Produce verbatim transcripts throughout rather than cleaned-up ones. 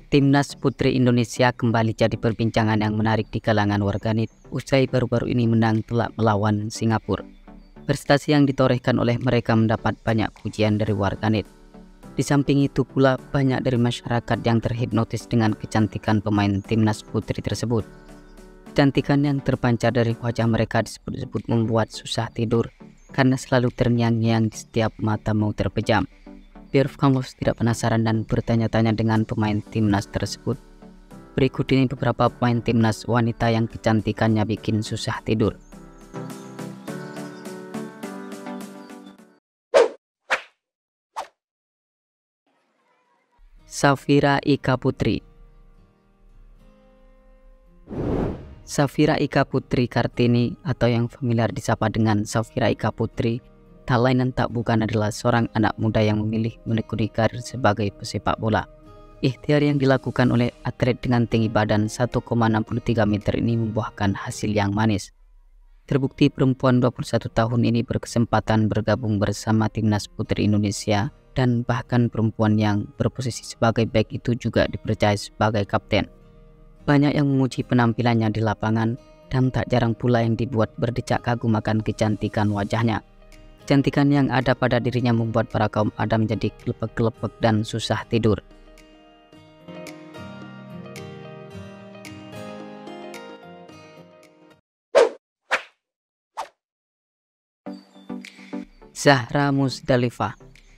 Timnas Putri Indonesia kembali jadi perbincangan yang menarik di kalangan warganet usai baru-baru ini menang telak melawan Singapura. Prestasi yang ditorehkan oleh mereka mendapat banyak pujian dari warganet. Di samping itu pula banyak dari masyarakat yang terhipnotis dengan kecantikan pemain Timnas Putri tersebut. Kecantikan yang terpancar dari wajah mereka disebut-sebut membuat susah tidur karena selalu terngiang-ngiang di setiap mata mau terpejam. Biar kamu tidak penasaran dan bertanya-tanya dengan pemain timnas tersebut, berikut ini beberapa pemain timnas wanita yang kecantikannya bikin susah tidur. Safira Ika Putri. Safira Ika Putri Kartini atau yang familiar disapa dengan Safira Ika Putri tak lain dan tak bukan adalah seorang anak muda yang memilih menekuni karir sebagai pesepak bola. Ikhtiar yang dilakukan oleh atlet dengan tinggi badan satu koma enam tiga meter ini membuahkan hasil yang manis. Terbukti perempuan dua puluh satu tahun ini berkesempatan bergabung bersama Timnas Putri Indonesia dan bahkan perempuan yang berposisi sebagai back itu juga dipercaya sebagai kapten. Banyak yang memuji penampilannya di lapangan dan tak jarang pula yang dibuat berdecak kagum akan kecantikan wajahnya. Kecantikan yang ada pada dirinya membuat para kaum Adam jadi kelepek-kelepek dan susah tidur. Zahra Musdalifah.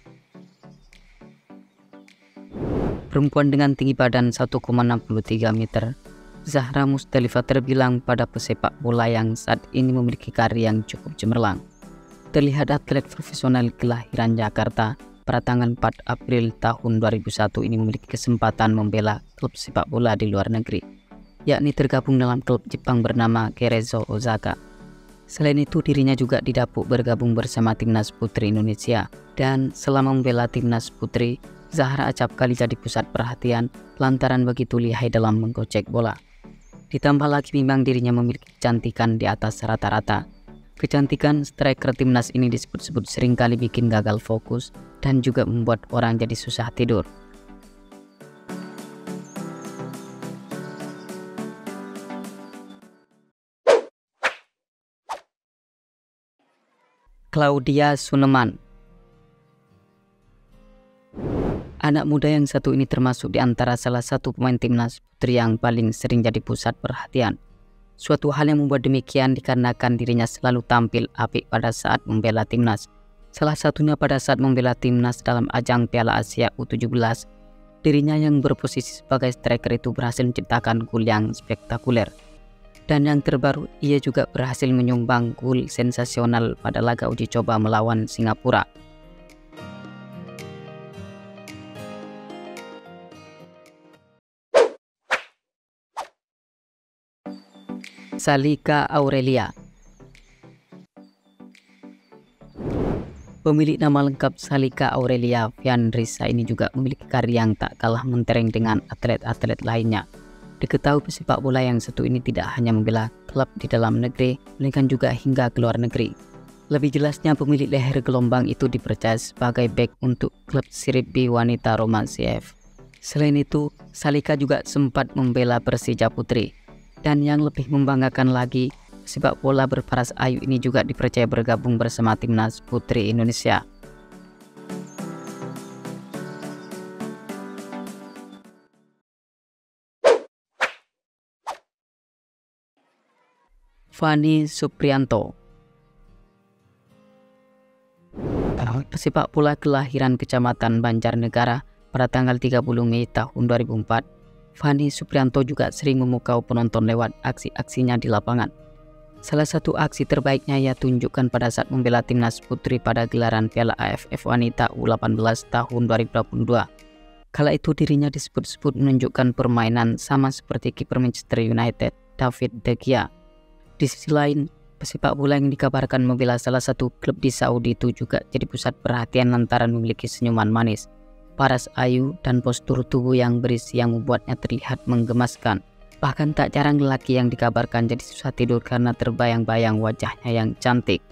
Perempuan dengan tinggi badan satu koma enam tiga meter, Zahra Musdalifah terbilang pada pesepak bola yang saat ini memiliki karir yang cukup cemerlang. Terlihat atlet profesional kelahiran Jakarta pada tanggal empat April tahun dua ribu satu ini memiliki kesempatan membela klub sepak bola di luar negeri, yakni tergabung dalam klub Jepang bernama Cerezo Osaka. Selain itu dirinya juga didapuk bergabung bersama Timnas Putri Indonesia, dan selama membela Timnas Putri, Zahra acap kali jadi pusat perhatian lantaran begitu lihai dalam menggocek bola. Ditambah lagi memang dirinya memiliki kecantikan di atas rata-rata. Kecantikan striker timnas ini disebut-sebut seringkali bikin gagal fokus dan juga membuat orang jadi susah tidur. Claudia Suneman. Anak muda yang satu ini termasuk di antara salah satu pemain timnas putri yang paling sering jadi pusat perhatian. Suatu hal yang membuat demikian dikarenakan dirinya selalu tampil apik pada saat membela timnas. Salah satunya pada saat membela timnas dalam ajang Piala Asia U tujuh belas. Dirinya yang berposisi sebagai striker itu berhasil menciptakan gol yang spektakuler. Dan yang terbaru, ia juga berhasil menyumbang gol sensasional pada laga uji coba melawan Singapura. Salika Aurelia. Pemilik nama lengkap Salika Aurelia Fiandrisa ini juga memiliki karir yang tak kalah mentereng dengan atlet-atlet lainnya. Diketahui pesepak bola yang satu ini tidak hanya membela klub di dalam negeri, melainkan juga hingga ke luar negeri. Lebih jelasnya, pemilik leher gelombang itu dipercaya sebagai bek untuk klub Serie B wanita Roma C F. Selain itu, Salika juga sempat membela Persija Putri. Dan yang lebih membanggakan lagi, sepak bola berparas ayu ini juga dipercaya bergabung bersama Timnas Putri Indonesia. Fani Supriyanto. Pesepak bola kelahiran Kecamatan Banjarnegara pada tanggal tiga puluh Mei tahun dua ribu empat. Fani Supriyanto juga sering memukau penonton lewat aksi-aksinya di lapangan. Salah satu aksi terbaiknya ia tunjukkan pada saat membela Timnas Putri pada gelaran Piala A F F Wanita U delapan belas tahun dua ribu dua puluh dua. Kala itu dirinya disebut-sebut menunjukkan permainan sama seperti kiper Manchester United, David De Gea. Di sisi lain, pesepak bola yang dikabarkan membela salah satu klub di Saudi itu juga jadi pusat perhatian lantaran memiliki senyuman manis, paras ayu, dan postur tubuh yang berisi yang membuatnya terlihat menggemaskan. Bahkan tak jarang lelaki yang dikabarkan jadi susah tidur karena terbayang-bayang wajahnya yang cantik.